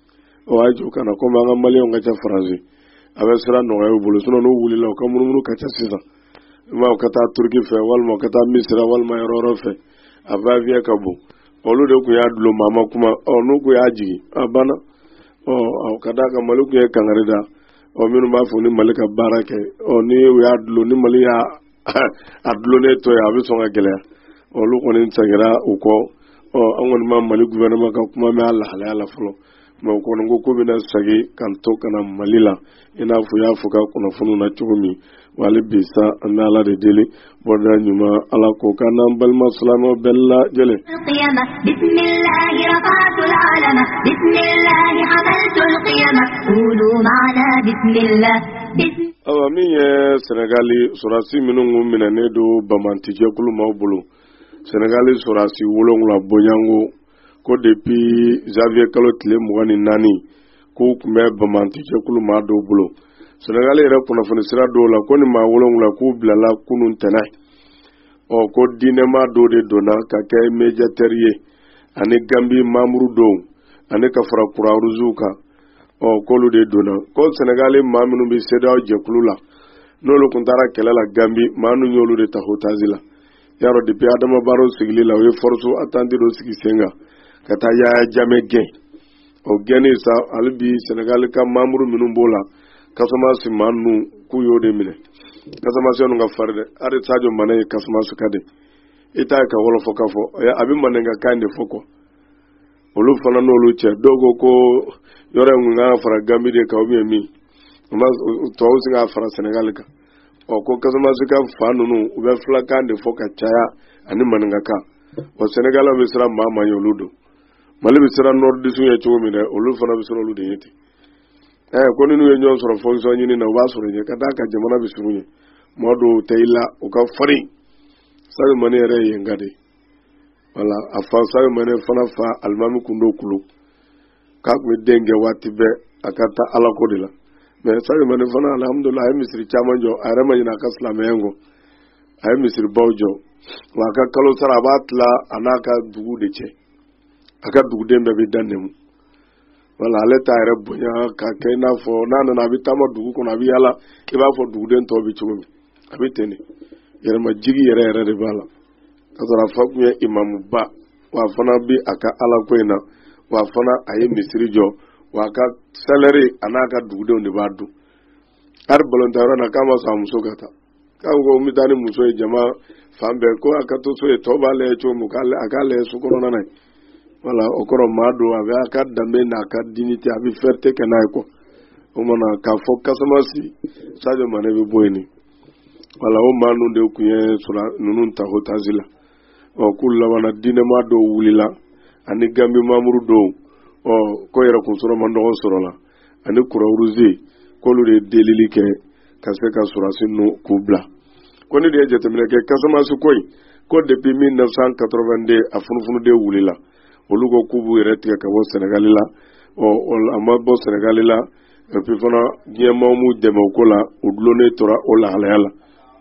o ajo kana ko ma ngamali on ga cha français abe sira no ay bulu suno no wuli la ko munu ka cha sisa ma ka ta turki fe wal ma ka ta misra wal ma yororo fe aba via kabu olu de ku ya dulo mama kuma o no ku ya jigi abana o o kada ka maluku ya kangarida o minu ma fu ni malika barake o ni ya dulo ni mali ya adulo ne to ya bi so ga gele olu ko ni tsagira uko o angon ma mali gouvernement ka kuma me Allah ala fulo ma ko ngo ko bina sagi kan to kana malila ina fu ya fu ka kuno funu na tugumi wali bisa andala de dele boda nyuma ala ko kana bal maslamo bella jele القيامة بسم الله رفعت العلم بسم الله حملت القيامة قولوا معنا بسم الله بسم awa min ye Senegali surasi minnu minɛ ne do bamantijɛkulu maaw bolo Senegali surasi wolonwula bonyango ko depuis janvier kalo tile mugan ni naani ko tun bɛ bamantijɛkulu maa dɔw bolo Senegali yɛrɛ kunnafoni sira dɔw la ko ni maa wolonwula k'u bilala kunun tɛnɛ ɔ ko diinɛma dɔw de donna ka kɛ médiateur ye ani Gambi mamuru dɔw ani ka fara Croix-Rouge kan ɔ k'olu de donna ko Senegali maa minnu bɛ C E D E A O jɛkulu la n'olu kun taara kɛlɛ la Gambi maa ninnu y'olu de ta Hautazi la yarɔ depuis Adama Barrow sigili la o ye force attente dɔ sigi sen kan ka taa Yaya Jammeh gɛn o gɛnni sa hali bi Senegali ka mamuru minnu b'o la Casamance maa ninnu k'u y'o de minɛ Casamance ninnu ka farin dɛ hali Sadio Mané ye Casamance ka de i t'a ye ka wɔlɔfɔ ka fɔ a bɛ Maninka kan de fɔ quoi olu fana n'olu cɛ dɔw ko ko yɔrɔ in kun ka fara Gambi de kan ou bien min tubabu sin ka fara Senegal kan ɔ ko Casamance ka fa ninnu u bɛ filakan de fɔ ka caya ani Maninka kan wa Senegal bɛ siran maa ma ye olu don Mali bɛ siran Nord du Sud ye cogo min dɛ olu fana bɛ siran olu de ye ten ɛɛ ko ni n'u ye ɲɔgɔn sɔrɔ fonction ɲini na u b'a sɔrɔ ɲɛ ka d'a kan jamana bɛ surun ɲɛ mɔgɔ dɔw tɛ i la u ka farin Sadio Mané yɛrɛ ye yen ka de wala a fa Sadio Mané fana fa alimami kun do kulo k'a kun bɛ den kɛ waati bɛɛ a ka taa Ala ko de la mais Sadio Mané fana alhamdulillah a ye misiri caman jɔ a yɛrɛ ma ɲinɛ a ka silamɛya kɔ a ye misiri baw jɔ wa a ka kalo sara a b'a tila a n'a ka dugu de cɛ a ka duguden bɛɛ bɛ da nɛmu wala ale t'a yɛrɛ bonya ka kɛ i n'a fɔ n'a nana a bɛ taama dugu kɔnɔ a bɛ yala i b'a fɔ duguden tɔw bɛ cogo min a bɛ ten de yɛrɛma jigi yɛrɛ yɛrɛ de b'a la ka sɔrɔ a fa tun ye imamuba wa fana bɛ a ka Ala ko in na wa fana a ye misiri jɔ wa a ka salaire a n'a ka dugudenw de b'a dun hali balontan yɔrɔ na k'a ma sɔn a muso ka taa k'a ko n bɛ taa ni muso ye jama fan bɛɛ ko a ka to so ye tɔw b'a lajɛ cogo min a k'a lajɛ so kɔnɔna na ye wala o kɔrɔ maa don a bɛ a ka danbe n'a ka dignité a bɛ fierté kɛ n'a ye quoi o mana k'a fɔ Casamance Sadio Mané bɛ bɔ yen de wala o maa ninnu de tun ye sura ninnu ta Hautazi la ɔ k'u labanna diinɛma dɔw wulila ani Gambi mamuru dɔw ɔ ko yɛrɛ kun sɔrɔ man dɔgɔ sɔrɔ la ani Croix-Rouge k'olu de ye delili kɛ ka se ka surasi ninnu k'u bila ko ni de ye jateminɛ kɛ Casamance ko in ko depuis mille neuf cent quatre-vingt-deux a funufunu de wulila olu ko k'u b'u yɛrɛ tigɛ ka bɔ Senegali la ɔ a ma bɔ Senegali la et puis fana diɲɛmaa m'u dɛmɛ o ko la u dulonnen tora o lahalaya la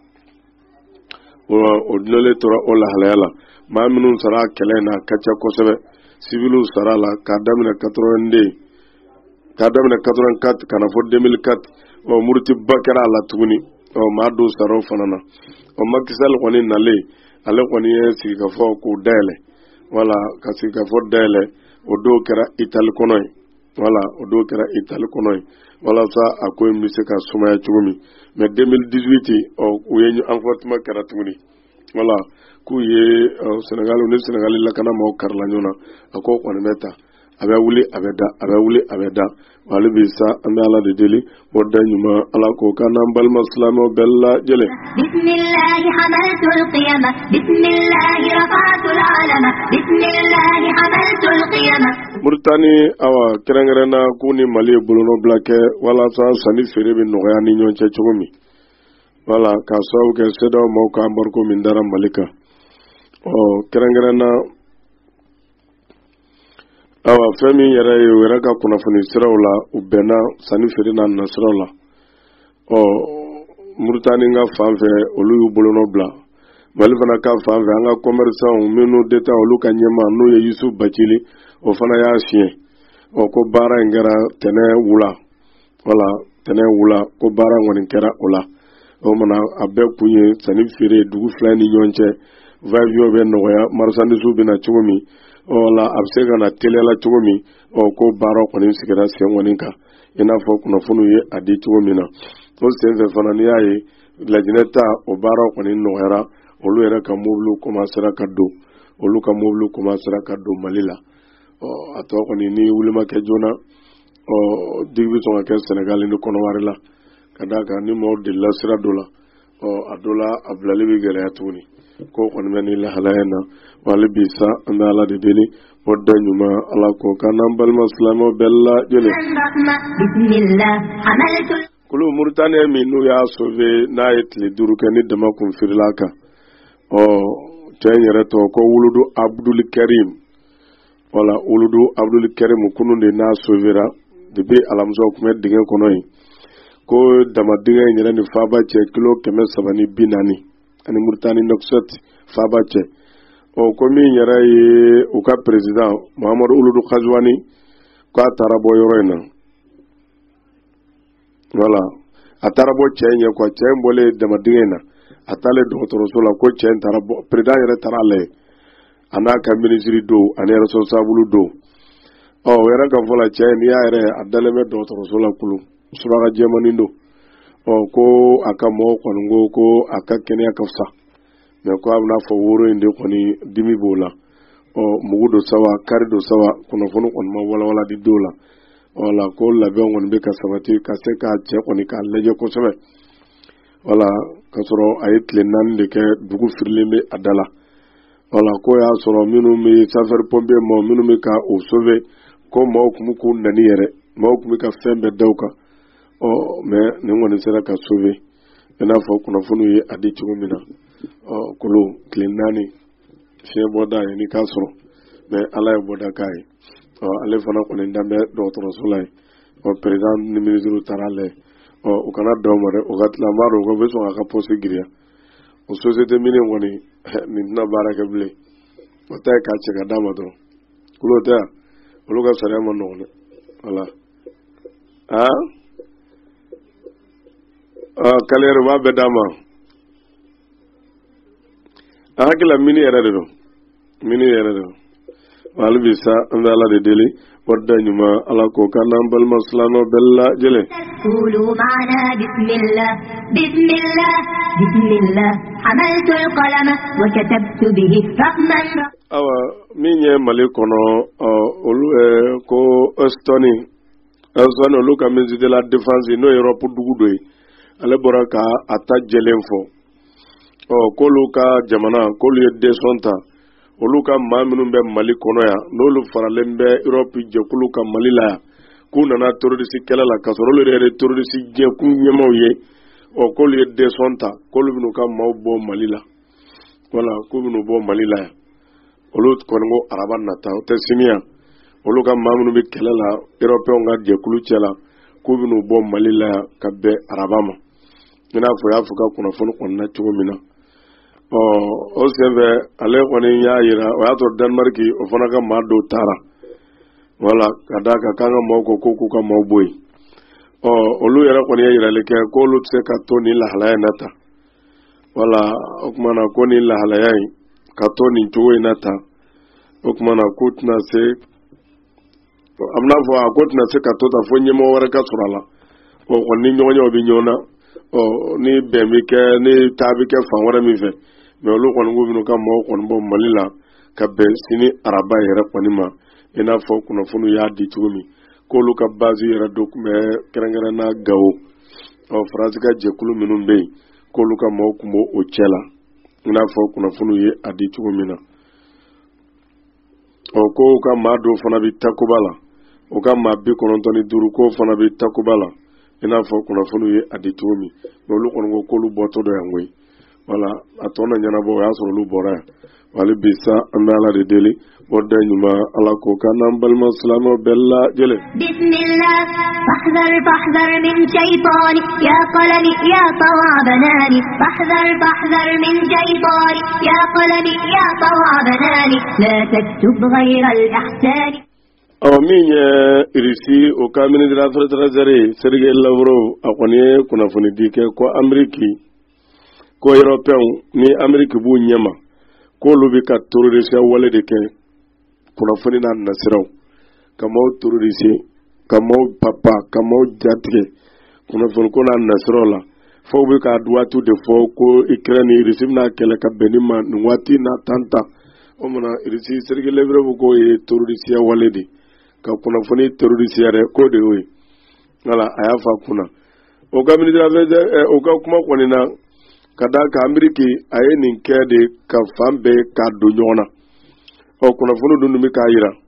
o dulonnen tora o lahalaya la maa minnu sara kɛlɛ in na a ka ca kosɛbɛ civiliw sara la k'a daminɛ quatre-vingt-deux k'a daminɛ quatre-vingt-quatre ka na fɔ deux mille quatre ɔ murutiba kɛra a la tuguni ɔ maa dɔw sara o fana na ɔ Macky Sall kɔni nalen ale kɔni ye sigikafɔ k'o dayɛlɛ wala ka sigikafɔ dayɛlɛ o dɔw kɛra Itali kɔnɔ ye wala o dɔw kɛra Itali kɔnɔ ye walasa a ko in bɛ se ka sumaya cogo min mais deux mille dix-huit ɔ u ye enforcement kɛra tuguni wala k'u ye Senegal ni Senegali lakana maaw karila ɲɔgɔn na a ko kɔni bɛ ta a bɛ wuli a bɛ da a bɛ wuli a bɛ da wali bi sa an bɛ Ala de deli o da ɲuman Ala k'o kan n'an balima silamɛw bɛɛ lajɛlen bismillahi hamaltul qiyamah bismillahi rafa'tul alama bismillahi hamaltul qiyamah Mauritani awa kɛrɛnkɛrɛnna k'u ni Mali ye bolonɔbila kɛ walasa sanni feere bɛ nɔgɔya ni ɲɔgɔn cɛ cogo min wala k'a sababu kɛ C E D E A O maaw ka embargo min dara Mali kan ɔ kɛrɛnkɛrɛnna awa fɛn min yɛrɛ ye u yɛrɛ ka kunnafoni siraw la u bɛnna sanni feere n'a nasiraw la ɔ Muritani ka fan fɛ olu y'u bolonɔ bila Mali fana ka fan fɛ an ka commerçants minnu d'État olu ka ɲɛmaa n'o ye Yusu Bacili o fana y'a siɲɛ ɔ ko baara in kɛra tɛnɛn wula wala tɛnɛn wula ko baara kɔni kɛra o la o mana a bɛɛ kun ye sanni feere dugu fila ni ɲɔgɔn cɛ va-et-vient bɛ nɔgɔya marchandise bɛ na cogo min wala a bɛ se ka na teliya la cogo min ɔ ko baara kɔni sigira sen kɔni kan i n'a fɔ kunnafoniw ye a di cogo min na o senfɛ fana n'i y'a ye Laginɛ ta o baara kɔni nɔgɔyara olu yɛrɛ ka mobiliw commencera ka don olu ka mobiliw commencera ka don Mali la ɔ a tɔ kɔni ni wuli ma kɛ joona ɔ digi bɛ sɔn ka kɛ Senegal ni Kɔnɔwari la ka d'a kan ni maaw delila sira dɔ la ɔ a dɔ la a bilali bɛ gɛlɛya tuguni ko kɔni bɛ nin lahalaya in na wali bi sa an bɛ Ala de deli o da ɲuman Ala ko kan n'an balima silamɛw bɛɛ lajɛlen kulu Muritani min n'u y'a sauvé n'a ye tile duuru kɛ ni dama kun firila kan ɔ cɛ in yɛrɛ tɔgɔ ko Wuludu Abdul Karim wala Wuludu Abdul Karim kunun de n'a sauvéra depuis alamisaw tun bɛ dingɛ kɔnɔ yen ko dama dingɛ in yɛrɛ ni faaba cɛ kilo kɛmɛ saba ni bi naani ani Muritani Nouakchott faaba cɛ ɔ ko min yɛrɛ ye u ka président Muhammadu Wuludu Ghazouani k'a taara bɔ yɔrɔ in na wala a taara bɔ cɛ in ye quoi cɛ in bɔlen dama dingɛ in na a taalen dɔgɔtɔrɔso la ko cɛ in taara bɔ président yɛrɛ taara lajɛ a n'a ka ministre do ani responsable do ɔ o yɛrɛ ka fɔ la cɛ in n'i y'a yɛrɛ a dalen bɛ dɔgɔtɔrɔso la kulu suraka jɛmani do ɔ ko a ka mɔgɔw kɔni ko ko a ka kɛnɛya ka fisa mais ko a bɛna fɔ woro in de kɔni dimi b'o la ɔ mugu do sawa kari do sawa kunnafoni kɔni ma walawala di do la wala ko labɛn kɔni bɛ ka sabati ka se k'a cɛ kɔni k'a lajɛ kosɛbɛ wala ka sɔrɔ a ye tile naani de kɛ dugu firilen bɛ a da la wala ko y'a sɔrɔ minnu bɛ sapeur pompier mɔgɔw minnu bɛ ka o sauver ko maaw tun bɛ k'u nani yɛrɛ maaw tun bɛ ka fɛn bɛɛ da u kan ɔ mais nin kɔni sera ka sauver i n'a fɔ kunnafoniw ye a di cogo min na ɔ kolo tile naani fiɲɛ bɔda ye ni k'a sɔrɔ mais Ala ye bɔda k'a ye ɔ ale fana kɔni dan bɛ dɔgɔtɔrɔso la yen ɔ président ni ministre taara lajɛ ɔ u kana dan o ma dɛ o ka tila n b'a dɔn u bɛ sɔn k'a ka poste giriya o société minière kɔni nin tɛna baara kɛ bilen o ta ye k'a cɛ ka d'a ma dɔrɔn kulo tɛ yan olu ka sariya ma nɔgɔn dɛ voilà ah ah kaleɛrɛ u b'a bɛɛ d'a ma a hakili la mini yɛrɛ de don mini yɛrɛ de don hali bi sa an bɛ Ala de deli wadda ɲuman Ala ko kan n'an balima silamɛw bɛɛ lajɛlen قولوا معنا بسم الله بسم الله بسم الله حملت القلم وكتبت به رقما awa min ye Mali kɔnɔ olu ko Estoni Estoni olu ka ministre de la défense n'o ye Europe dugu dɔ ye ale bɔra ka a ta jɛlen fɔ ɔ k'olu ka jamana k'olu ye desɔn ta olu ka maa minnu bɛ Mali kɔnɔ yan n'olu faralen bɛ Europe jɛkulu ka Mali la yan k'u nana terroriste kɛlɛ la ka sɔrɔ olu yɛrɛ ye terroriste jɛkulu ɲɛmaaw ye ɔ k'olu ye desɔn ta k'olu bɛn'u ka maaw bɔ Mali la wala k'u bɛn'u bɔ Mali la yan olu kɔni ko araba nata o tɛ sini yan olu ka maa minnu bɛ kɛlɛ la Européens ka jɛkulu cɛ la k'u bɛn'u bɔ Mali la yan ka bɛn araba ma i n'a fɔ y'a fɔ ka kunnafoni kɔni na cogo min na ɔ o senfɛ ale kɔni y'a yira o y'a sɔrɔ Danemark o fana ka maa dɔw taara wala ka d'a kan k'an ka maaw ko ko k'u ka maaw bɔ yen ɔ olu yɛrɛ kɔni ye yirali kɛ k'olu tɛ se ka to nin lahalaya in na tan wala o tuma na ko nin lahalaya in ka to nin cogo in na tan o tuma na k'u tɛna se a bɛna fɔ a ko tɛna se ka to tan fo ɲɛmɔgɔ wɛrɛ ka sɔrɔ a la ɔ kɔni ni ɲɔgɔnyew bɛ ɲɔgɔn na ɔ ni bɛn bɛ kɛ ni taa bɛ kɛ fan wɛrɛ min fɛ mais olu kɔni k'u bɛn'u ka maaw kɔni bɔ Mali la ka bɛn sini araba yɛrɛ kɔni ma i n'a fɔ kunnafoniw y'a di cogo min k'olu ka base yɛrɛ dɔ tun bɛ kɛrɛnkɛrɛnna Gao ɔ Faransi ka jɛkulu minnu bɛ yen k'olu ka maaw tun b'o o cɛ la i n'a fɔ kunnafoniw ye a di cogo min na ɔ k'o ka maa dɔw fana bɛ Takuba la o ka maa bi kɔnɔntɔn ni duuru k'o fana bɛ Takuba la i n'a fɔ kunnafoniw ye a di cogo min mais olu kɔni ko k'olu bɔtɔ dɔ yan koyi wala a tɔ na ɲɛnabɔ o y'a sɔrɔ olu bɔra yan wali bi sa an bɛ ala de deli o da ɲuman ala k'o kan n'an balima silamɛw bɛɛ lajɛlen. bismillah fahdhar fahdhar min shaytani ya qalami ya tawa banani fahdhar fahdhar min shaytani ya qalami ya tawa banani la taktub ghayra al-ihsani. Awa min ye irisi o ka ministre affaires étrangères Sergei Lavrov a kɔni ye kunnafoni di kɛ ko Ameriki ko Européen ni Ameriki b'u ɲɛma k'olu bɛ ka terroriste wale de kɛ kunnafoni n'a nasiraw ka maaw terroriste ka maaw papa ka maaw jatigɛ kunnafoni ko n'a nasiraw la fo bɛ ka waati de fɔ ko Ukraine ni Russie bɛna kɛlɛ ka bɛn ni ma nin waati n'a tan ta o mana Russie Sergei Lavrov ko ye terroriste wale de ka kunnafoni terroriste yɛrɛ ko de y'o ye wala a y'a fa kunna o ka ministre affaires o ka kuma kɔni na ka da ka Ameriki a ye nin kɛ de ka fan bɛɛ ka don ɲɔgɔn na ɔ kunnafoni dun bɛ k'a yira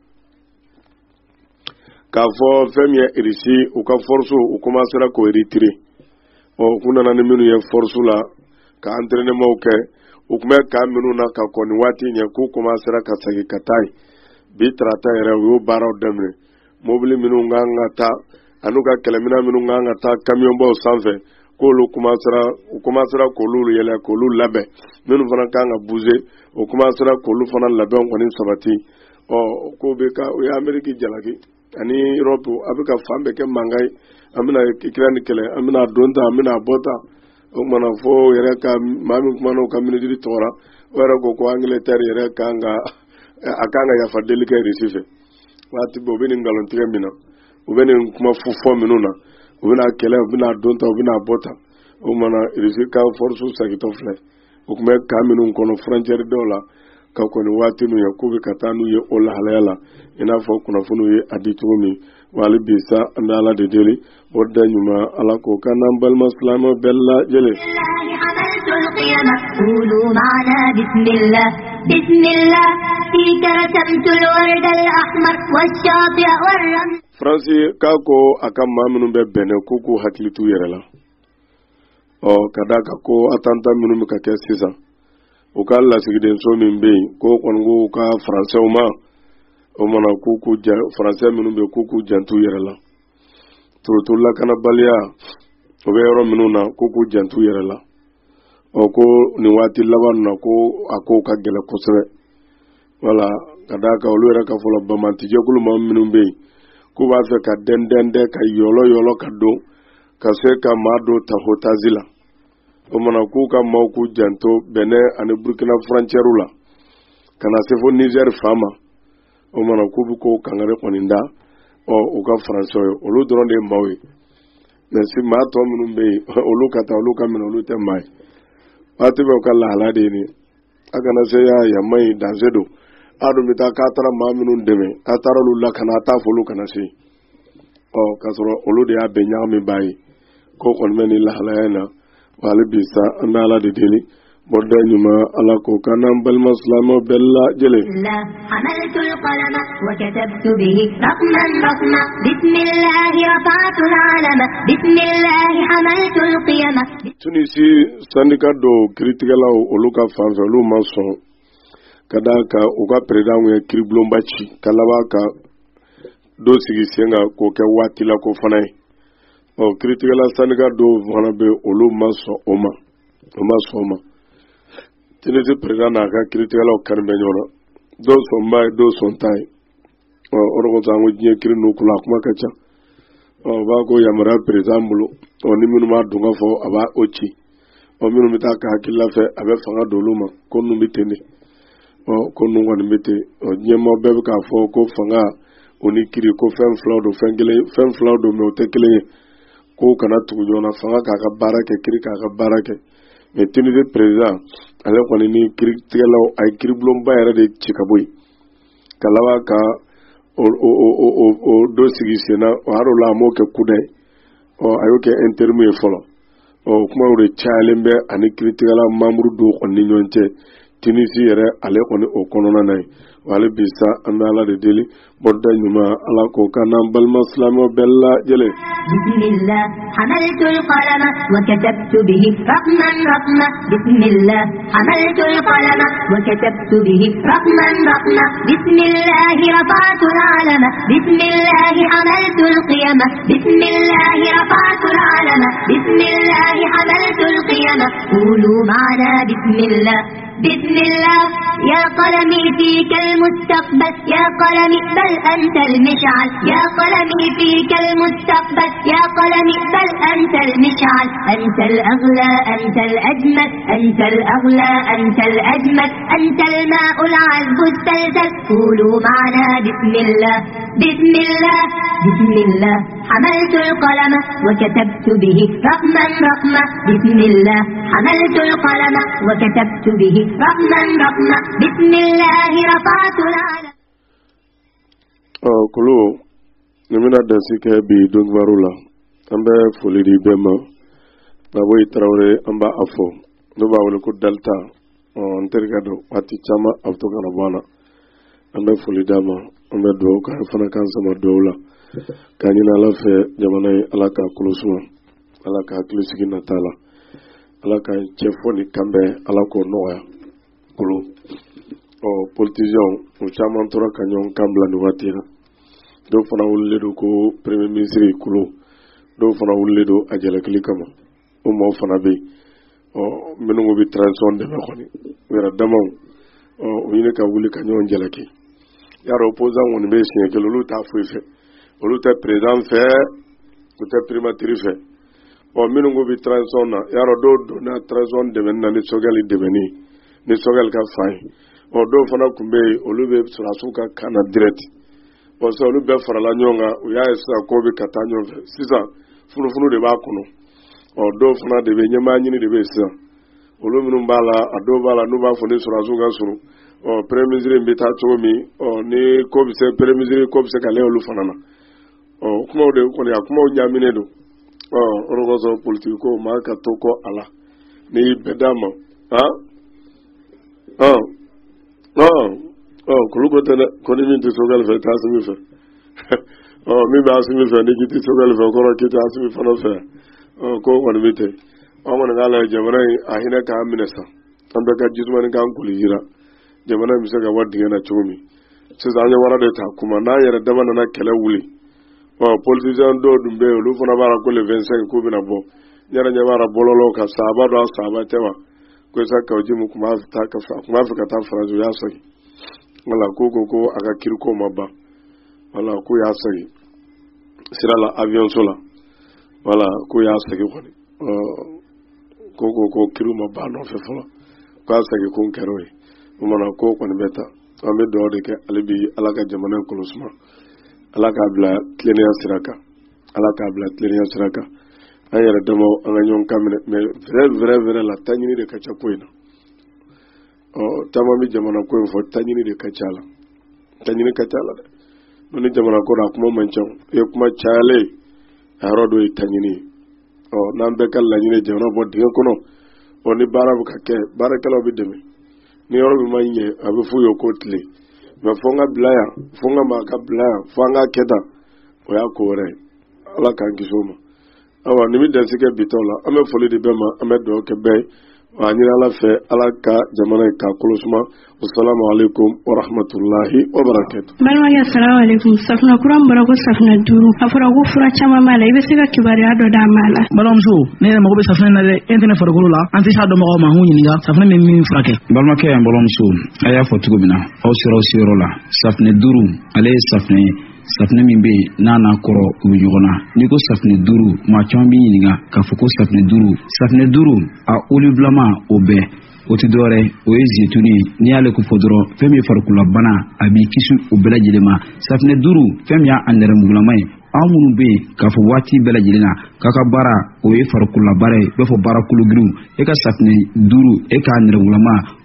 k'a fɔ fɛn min ye Russie u ka force u commencera k'o retirer ɔ u nana ni minnu ye force la ka entraînement kɛ u tun bɛ ka minnu na ka kɔni waati ɲɛ k'u commencera ka segin ka taa yen bi tarata yɛrɛ u y'o baaraw daminɛ mobili minnu kan ka taa an'u ka kɛlɛminɛn minnu kan ka taa kamiyɔnbaw sanfɛ k'olu commencera u commencera k'olu yɛlɛ k'olu labɛn minnu fana kan ka bouger u commencera k'olu fana labɛn kɔni sabati ɔ k'o bɛ ka o ye Ameriki jalaki ani Europe a bɛ ka fan bɛɛ kɛ mankan ye an bɛna Ukraine kɛlɛ an bɛna don ta an bɛna bɔ ta o kumana fo yɛrɛ ka maa min kumana o ka ministre tɔgɔra o yɛrɛ ko ko Angleterre yɛrɛ kan ka a kan ka yafa deli kɛ Russie fɛ waati bɛɛ u bɛ nin nkalon tigɛ min na u bɛ nin kuma fɔ minnu na u bɛna kɛlɛ u bɛna don ta u bɛna bɔ ta o kumana Russie ka force sagitɔ filɛ u tun bɛ kan minnu kɔnɔ frontière dɔw la ka kɔni waati n'u ye k'u bɛ ka taa n'u ye o lahalaya la i n'a fɔ kunnafoniw ye a di cogo min wali bi sa an bɛ ala de deli o da ɲuman ala k'o kan n'an balima silamɛw bɛɛ lajɛlen. قولوا معنا بسم الله بسم الله فيك رسمت الورد الأحمر والشاطئ والرمل. France k'a ko a ka maa minnu bɛ bɛnɛ k'u k'u hakili t'u yɛrɛ la ɔ ka d'a kan ko attentat minnu bɛ ka kɛ sisan u ka lasigidenso min bɛ yen ko kɔni ko u ka Français ma o mana k'u k'u jan Français minnu bɛ k'u k'u jantu yɛrɛ la turutu lakanabaliya o bɛ yɔrɔ minnu na k'u k'u jantu yɛrɛ la ɔ ko nin waati laban na ko a ko ka gɛlɛn kosɛbɛ wala ka d'a kan olu yɛrɛ ka fɔlɔ bamantijɛkulu maa minnu bɛ yen k'u b'a fɛ ka dɛn dɛn dɛn ka yɔlɔ yɔlɔ ka don ka se ka maa dɔ ta hotazi la o mana k'u ka maaw k'u janto Benin ani Burkina frontière la ka na se fo Niger fama o mana k'u bɛ k'o kangare kɔni da ɔ u ka Français ye olu dɔrɔn de ye maaw ye mais si maa tɔ minnu bɛ yen olu ka taa olu ka minɛ olu tɛ maa ye waati bɛ u ka lahala de ye nin a kana se ya yamma ye danger don a dun bɛ taa k'a taara maa minnu dɛmɛ a taara olu la kana a t'a fɔ olu kana se ɔ k'a sɔrɔ olu de y'a bɛn ɲagami baa ye ko kɔni bɛ nin lahalaya in na wali bi sa an bɛ ala de deli bɔda ɲuman ala k'o kan n'an balima silamɛw bɛɛ lajɛlen. حملت القلم وكتبت به رقما رقما بسم الله رفعت العلم بسم الله حملت القيم. Tunisi syndicat dɔw kiritigɛlaw olu ka fanfɛ olu ma sɔn ka d'a kan u ka président ye kiribulonba ci ka laban ka dɔ sigi sen kan k'o kɛ waati la ko fana ye ɔ kiritigɛla syndicat dɔw fana bɛ olu ma sɔn o ma o ma sɔn o ma Tunisi président n'a ka kiritigɛlaw kari bɛ ɲɔgɔn na dɔw sɔnba ye dɔw sɔn ta ye ɔ o de kosɔn an ko diɲɛ kiri ninnu kula a kuma ka ca ɔ u b'a ko yamaruya président bolo ɔ ni minnu b'a dɔn ka fɔ a b'a o ci ɔ minnu bɛ taa ka hakilila fɛ a bɛ fanga don olu ma ko ninnu bɛ ten de ɔ ko ninnu kɔni bɛ ten ɔ diɲɛmaa bɛɛ bɛ k'a fɔ ko fanga o ni kiri ko fɛn filaw don fɛn kelen fɛn filaw don mɛ o tɛ kelen ye ko kana tugu ɲɔgɔn na fanga k'a ka baara kɛ kiri k'a ka baara kɛ mɛ Tunisie président ale kɔni ni kiritigɛlaw a ye kiribulonba yɛrɛ de ci ka bɔ yen ka laban ka o o o o o dɔ sigi sen na o yɔrɔ la a m'o kɛ kuda ye ɔ a y'o kɛ interimu ye fɔlɔ ɔ kumaw de cayalen bɛ ani kiritigɛla membre dɔw kɔni ni ɲɔgɔn cɛ Tunisie yɛrɛ ale kɔni o kɔnɔna na ye wali bisa an ala de deli bodda nyuma ala ko kana bal maslamo bella jele bismillah hamaltu alqalama wa katabtu bihi raqman raqma bismillah hamaltu alqalama wa katabtu bihi raqman raqma bismillah rafa'tu al'alama bismillah hamaltu alqiyama bismillah rafa'tu al'alama bismillah hamaltu القيامة قولوا معنا بسم الله بسم الله يا قلمي فيك المستقبل يا قلمي بل أنت المشعل يا قلمي فيك المستقبل يا قلمي بل أنت المشعل أنت الأغلى أنت الأجمل أنت الأغلى أنت الأجمل أنت الماء العذب السلسل قولوا معنا بسم الله بسم الله بسم الله حملت القلم وكتبت به رقما رقما بسم الله حملت القلم وكتبت به رقما رقما بسم الله رفعت العلم oh kulo nimina da sike bi don warula ambe folidi bema babo itrawre amba afo no ba wala ko dalta on tergado ati chama afto kana bana ambe folidama ambe do ka fana kan sama dowla kanina la fe jamana alaka kulusuma alaka kulusigi natala alaka chefoni kambe alako noya kulo o politicien o chama tora kanyon kambla ni watira do fana wulle do ko premier ministre kulo do fana wulle do ajala klikama o mo fana be o menu mo bi transition de me khoni wera damaw o yine ka wuli kanyon jalaki yaro opposant woni be sin ke lolu ta fuife olu ta président fe ko ta primature fe o menu mo bi transition na yaro do do na transition de men na ni sogali de beni ni sogal ka fay o do fana kumbe olu be sura suka kana direct o so olu be farala nyonga o ya esa ko bi katanyo fe sisa funu funu de ba kuno o do fana de be nyama nyini de be sisa olu minu bala ado bala no ba fone sura suka suru o premier ministre mbita chomi o ni ko bi se premier ministre ko bi se kale olu fana na o kuma o de ko ni akuma o nyamine do o rogo so politiko ma ka toko ala ni bedama ha ah oh oh kuluko tele koni min ti sogal fe ta simi fe oh mi ba simi fe ni ti sogal fe ko ro ki ta simi fa no fe oh ko woni mite o mon ngala jamana ahina ka minesa tambe ka jisman ka kuli jira jamana mi saka waddi na chumi ci zanya wara de ta kuma na yara da na kele wuli oh politician do dumbe lu fona bara ko le vingt-cinq ko bina bo nyara nyara bololo ka saba do saba tewa ko saka oji mu kuma ta ka fa kuma fa ta farazo ya sai wala ko ko ko aka kirko mabba wala ko ya sai sirala avion sola wala ko ya sai ko ni ko ko ko kiru mabba no fe fola ko sai ko keroy umana ko ko ni beta ambe do de ke alibi alaka jamana ko lusma alaka bla tlenia siraka alaka bla tlenia siraka ayara damo anga nyon kamene mais vrai vrai vrai la tanyini de kacha koina o tamami jamana ko fo tanyini de kacha la tanyini kacha la no ni jamana ko ra kuma mancham e kuma chale arodo e tanyini o nambe kala nyine jamana bo de ko no o ni barabu kake barakala bi demi ni yoro bi manye abu fu yo kotle ma fonga blaya fonga ma ka blaya fonga keda o ya ko re ala kan kisoma awa nimi dansike bitola ame foli di bema ame do ke be wa nyira la fe ala ka jamana ka kulusuma assalamu alaikum wa rahmatullahi wa barakatuh balwa ya assalamu alaikum safna kuram barako safna duru afara go fura chama mala ibe sika kibari ado da mala balom so ne ma go be safna na le entene fara go la anti sa do ma ma hu nyinga safna me mi frake balma ke en balom so aya fotu go bina o siro siro la safna duru ale safna safne min be nana koro uyugona niko safne duru ma chombi yinga ka foko safne duru safne duru a oliblama obe otidore o ezetuni ni ale ko fodoro femi farkula bana abi kisu obela jilema safne duru femi ya andere mugulamai amunu be ka fo wati bela jilena kaka bara o e farkula bare be fo bara kulugru e ka safne duru e ka andere mulama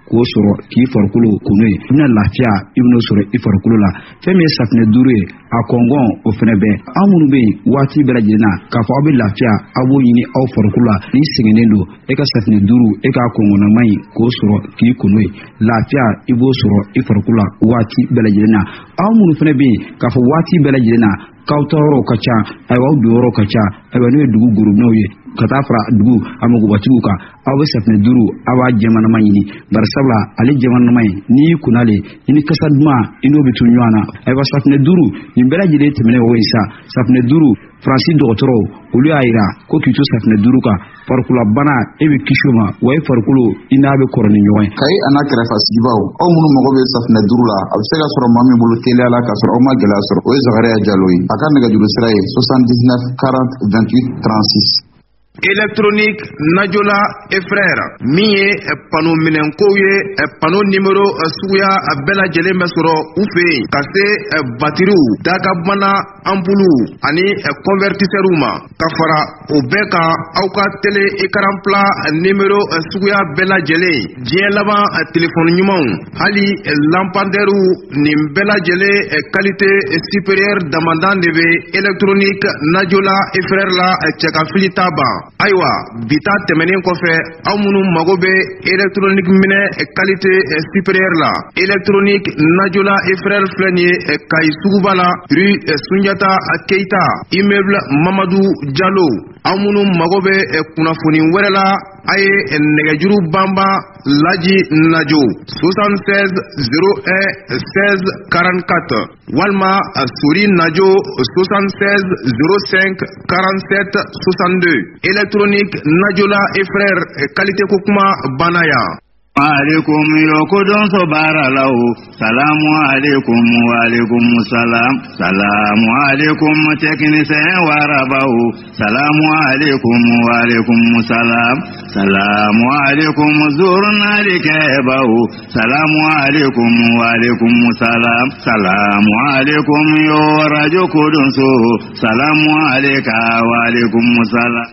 k'o sɔrɔ k'i farikolo kunu ye i bɛna lafiya i bɛna sɔrɔ i farikolo la fɛn min ye safinɛ duuru ye a kɔngɔn o fɛnɛ bɛ an minnu bɛ yen waati bɛɛ lajɛlen na k'a fɔ aw bɛ lafiya aw b'o ɲini aw farikolo la n'i sɛgɛnnen don e ka safinɛ duuru e k'a kɔngɔnnama in k'o sɔrɔ k'i kunu ye lafiya i b'o sɔrɔ i farikolo la waati bɛɛ lajɛlen na aw minnu fɛnɛ bɛ yen k'a fɔ waati bɛɛ lajɛlen na k'aw ta yɔrɔw ka ca ayiwa aw don yɔrɔw ka ca ayiwa n'o ye dugu gorobinɛw ye ka taa fara dugu a magobatigiw kan aw bɛ safinɛ duuru aw b'a jɛmanama ɲini bari sabula ale jɛmanama in n'i y'i kunnale i ni kasa duman i n'o bɛ to ɲɔgɔn na ayiwa safinɛ duuru nin bɛɛ lajɛlen tɛmɛnen o ye sa safinɛ duuru faransi dɔgɔtɔrɔw olu y'a yira ko k'i to safinɛ duuru kan farikolabana e bɛ kisi o ma wa e farikolo i n'a bɛ kɔrɔ ni ɲɔgɔn ye. Kayi a n'a kɛrɛfɛsigibaw aw minnu mago bɛ safinɛ duuru la a bɛ se ka sɔrɔ maa min bolo teliya la k'a sɔrɔ aw ma gɛlɛya sɔrɔ o ye Zakariya Jalo ye a ka nɛgɛjuru sira ye soixante-dix-neuf quarante vingt-huit trente-six. Électronique Najola et frère min ye pano minɛnkow ye pano nimero suguya bɛɛ lajɛlen bɛ sɔrɔ u fɛ yen ka se batiriw dagabana ampulu ani convertisseurs ma ka fara o bɛɛ kan aw ka télé écran plat nimero suguya bɛɛ lajɛlen diɲɛ laban téléphone ɲumanw hali lampadaires nin bɛɛ lajɛlen qualité supérieure damandan de bɛ Électronique Najola et frère la cɛkafili t'a ban. Ayiwa bita tɛmɛnen kɔfɛ aw minnu mago bɛ électronique minɛ qualité supérieure la Électronique Najola et frère filɛ nin ye Kayi suguba la rue Sunjata Keita immeuble Mamadou Diallo aw minnu mago bɛ kunnafoni wɛrɛ la a ye nɛgɛjuru banban Laji Najo soixante-seize zéro un seize quarante-quatre walima Sori Najo soixante-seize zéro cinq quarante-sept soixante-deux. Électronique Najola et frère qualité ko kuma banaya. Alaikum yokodon so baralau salamu alaikum wa alaikum salam salamu alaikum technicien warabau salamu alaikum wa alaikum salam salamu alaikum zurnalike bau salamu alaikum wa alaikum salam salamu alaikum yo radio kodon so salamu alayka wa alaikum salam.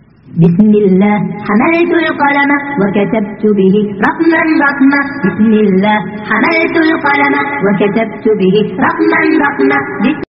بسم الله حملت القلم وكتبت به رقما رقما بسم الله حملت القلم وكتبت به رقما رقما